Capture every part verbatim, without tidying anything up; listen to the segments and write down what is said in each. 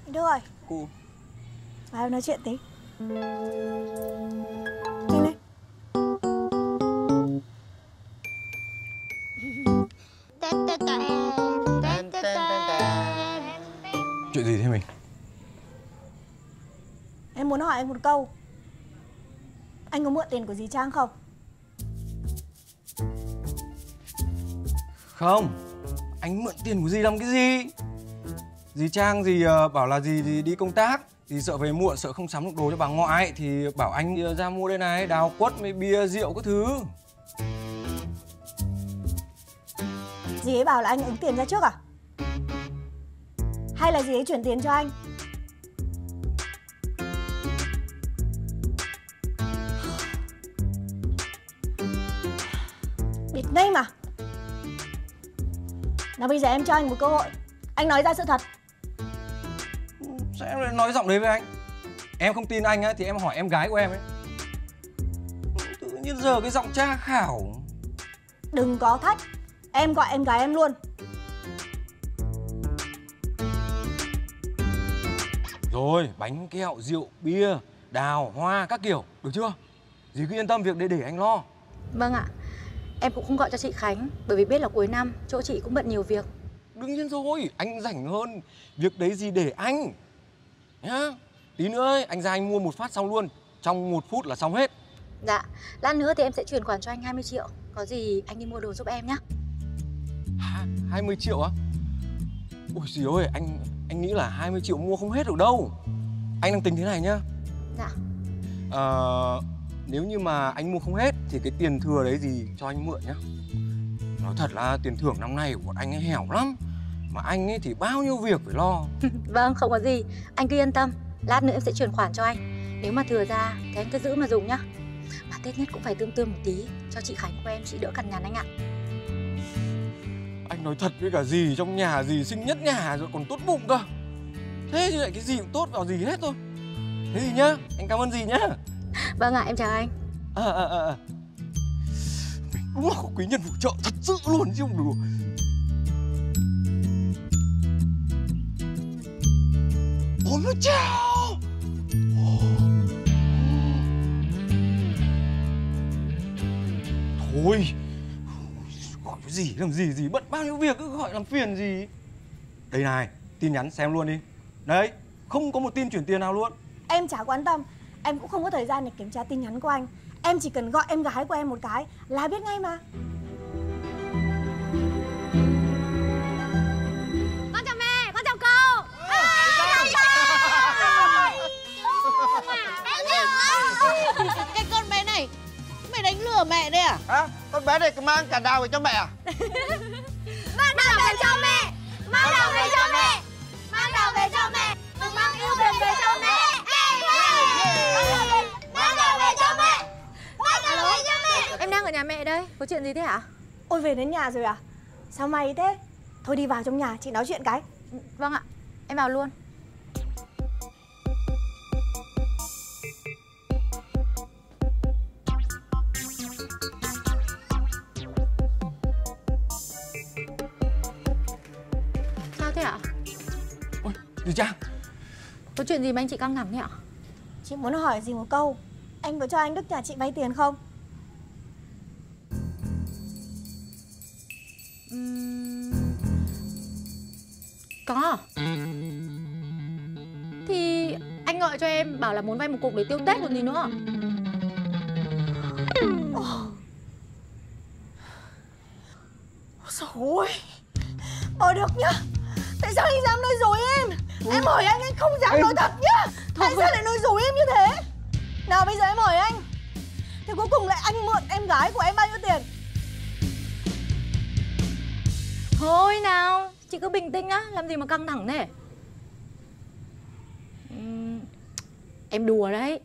Được rồi. Cụ. Vào em nói chuyện tí. Nhanh lên. Chuyện gì thế mình? Em muốn hỏi anh một câu. Anh có mượn tiền của dì Trang không? Không. Anh mượn tiền của dì làm cái gì? Dì Trang dì uh, bảo là dì, dì đi công tác. Dì sợ về muộn, sợ không sắm được đồ cho bà ngoại. Thì bảo anh uh, ra mua đây này, đào quất với bia rượu các thứ. Dì ấy bảo là anh ứng tiền ra trước à? Hay là dì ấy chuyển tiền cho anh? Bịt nêm à? Nào bây giờ em cho anh một cơ hội. Anh nói ra sự thật. Sao em lại nói giọng đấy với anh? Em không tin anh á thì em hỏi em gái của em ấy. Tự nhiên giờ cái giọng tra khảo. Đừng có thách. Em gọi em gái em luôn. Rồi, bánh kẹo, rượu, bia, đào, hoa các kiểu, được chưa? Dì cứ yên tâm việc đấy để anh lo. Vâng ạ. Em cũng không gọi cho chị Khánh bởi vì biết là cuối năm chỗ chị cũng bận nhiều việc. Đương nhiên rồi, anh rảnh hơn. Việc đấy gì để anh nhá. Tí nữa ấy, anh ra anh mua một phát xong luôn. Trong một phút là xong hết. Dạ, lát nữa thì em sẽ chuyển khoản cho anh hai mươi triệu. Có gì anh đi mua đồ giúp em nhá. hai mươi triệu á? Ôi dì ơi, anh anh nghĩ là hai mươi triệu mua không hết được đâu. Anh đang tính thế này nhá. Dạ. Ờ, nếu như mà anh mua không hết thì cái tiền thừa đấy gì cho anh mượn nhá. Nói thật là tiền thưởng năm nay của bọn anh ấy hẻo lắm. Mà anh ấy thì bao nhiêu việc phải lo. Vâng, không có gì. Anh cứ yên tâm. Lát nữa em sẽ chuyển khoản cho anh. Nếu mà thừa ra thì anh cứ giữ mà dùng nhá. Mà Tết nhất cũng phải tươm tươm một tí cho chị Khánh của em, chị đỡ cằn nhằn anh ạ. Anh nói thật với cả dì, trong nhà dì xinh nhất nhà rồi còn tốt bụng cơ. Thế chứ lại cái gì cũng tốt vào dì hết thôi. Thế gì nhá, anh cảm ơn dì nhá. Vâng ạ, em chào anh. Ờ ờ ờ Mình đúng là có quý nhân phù trợ thật sự luôn chứ không đùa. Ôi nó chào. Thôi, gọi cái gì làm gì gì, bận bao nhiêu việc cứ gọi làm phiền gì. Đây này, tin nhắn xem luôn đi. Đấy, không có một tin chuyển tiền nào luôn. Em chả quan tâm. Em cũng không có thời gian để kiểm tra tin nhắn của anh. Em chỉ cần gọi em gái của em một cái là biết ngay mà. Con chào mẹ, con chào cô. Cái con bé này, mày đánh lừa mẹ đấy à? Hả? Con bé này mang cả đào về cho mẹ à? Mang đào về cho mẹ. Mang đào về cho mẹ. Mang đào về cho mẹ. Đừng mang yêu đừng về cho mẹ. Mang đào về cho mẹ. Mang đào về cho mẹ. Em đang ở nhà mẹ đây, có chuyện gì thế hả? Ôi về đến nhà rồi à? Sao may thế? Thôi đi vào trong nhà chị nói chuyện cái. Vâng ạ, em vào luôn. Sao thế ạ? Ôi, dì Trang. Có chuyện gì mà anh chị căng thẳng thế ạ? Chị muốn hỏi gì một câu. Anh có cho anh Đức nhà chị vay tiền không? Uhm... Có. Thì anh gọi cho em bảo là muốn vay một cục để tiêu Tết còn gì nữa. Trời ơi, bỏ được nhá. Tại sao anh dám nói dối em? Ừ. Em hỏi anh, anh không dám em... nói thật nhá. Tại sao lại nói dối em như thế? Nào bây giờ em hỏi anh, thì cuối cùng lại anh mượn em gái của em bao nhiêu tiền? Thôi nào, chị cứ bình tĩnh á, làm gì mà căng thẳng thế? uhm, Em đùa đấy.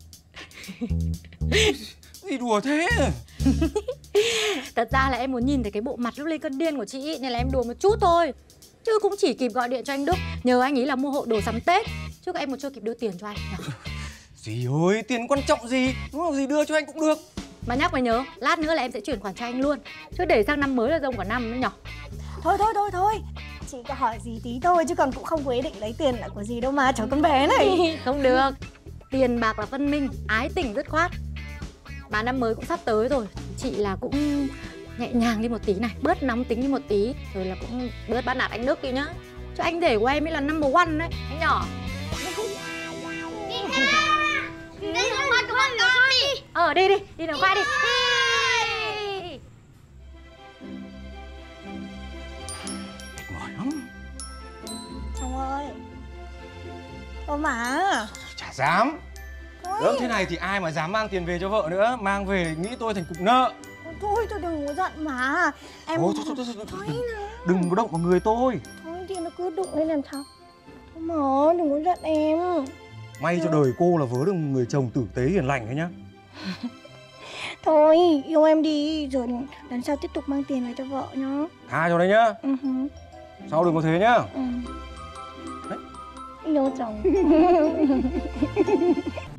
Gì đùa thế? Thật ra là em muốn nhìn thấy cái bộ mặt lúc lên cơn điên của chị, nên là em đùa một chút thôi. Chứ cũng chỉ kịp gọi điện cho anh Đức nhờ anh ấy là mua hộ đồ sắm Tết, chứ các em còn chưa kịp đưa tiền cho anh. Dì ơi, tiền quan trọng gì? Đúng không, dì đưa cho anh cũng được. Mà nhắc mày nhớ, lát nữa là em sẽ chuyển khoản cho anh luôn, chứ để sang năm mới là rông cả năm nữa nhở. Thôi thôi thôi thôi, chị có hỏi gì tí thôi chứ còn cũng không có ý định lấy tiền lại của gì đâu mà, cháu con bé này. Không được, tiền bạc là phân minh, ái tình dứt khoát. Mà năm mới cũng sắp tới rồi, chị là cũng nhẹ nhàng đi một tí này, bớt nóng tính đi một tí, rồi là cũng bớt bắt nạt anh Đức đi nhá. Cho anh rể của em mới là number one đấy, anh nhỏ. Đi ra ngoài của bọn con đi. Ờ đi đi, đi đường khoai đi. Đi. Mỏi lắm. Chồng ơi. Ô mà. Chả dám. Lớn thế này thì ai mà dám mang tiền về cho vợ nữa. Mang về nghĩ tôi thành cục nợ. Thôi tôi đừng có giận mà. Em Thôi, thôi, thôi, thôi, thôi, thôi. Đừng, đừng có động vào người tôi. Thôi thì nó cứ đụng lên làm sao. Thôi mà đừng có giận em. May cho đời cô là vớ được một người chồng tử tế hiền lành ấy nhá. Thôi yêu em đi. Rồi lần sau tiếp tục mang tiền về cho vợ nhá. Tha cho đấy nhá. Uh-huh. Sau đừng có thế nhá. Ừ. Đấy. Yêu chồng.